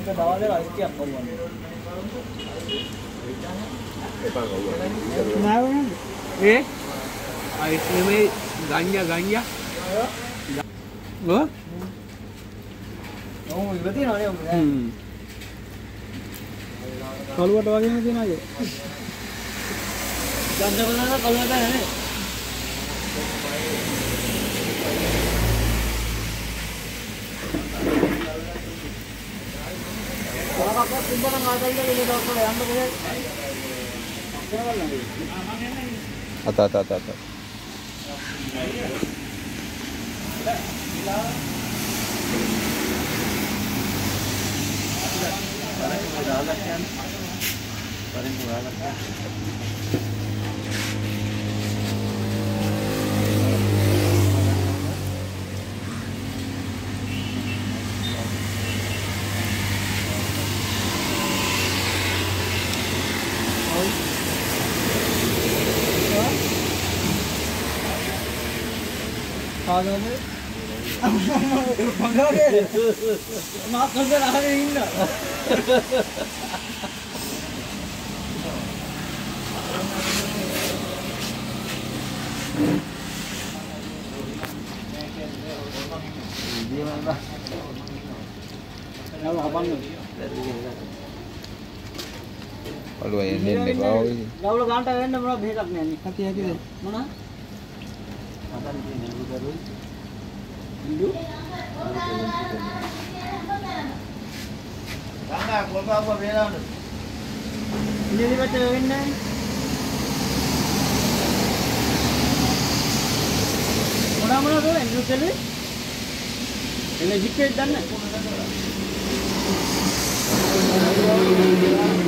දවල්ේ රයිස්ටියක් බලන්න. එපා කවුරු. අයිස් නෙමෙයි ගංජා. ඔව් ඉවතිනවනේ ඔබ. කළුවට වගේම තියෙනවා අය. ගංජා බලන කළුවට නේ. කොහොමද තිබුණා මාතල්ලේ ඉන්න දවස්වල යන්න කොහෙද? අත. ආගමනේ මගගේ මාකන්ද රහගෙන ඉන්න. ඔළුව එන්නේ බෑ. ගවුල ගාන්ට වෙන්න මොනවද බෙහෙතක් නෑනේ. ඇතිද? මොන? ඉඳු ගංගා කොල්පාව වේලාවන ඉන්නේ පිට වෙන්නේ මොනවද එන්නේ කලේ එනේ ජිප්පේ දන්න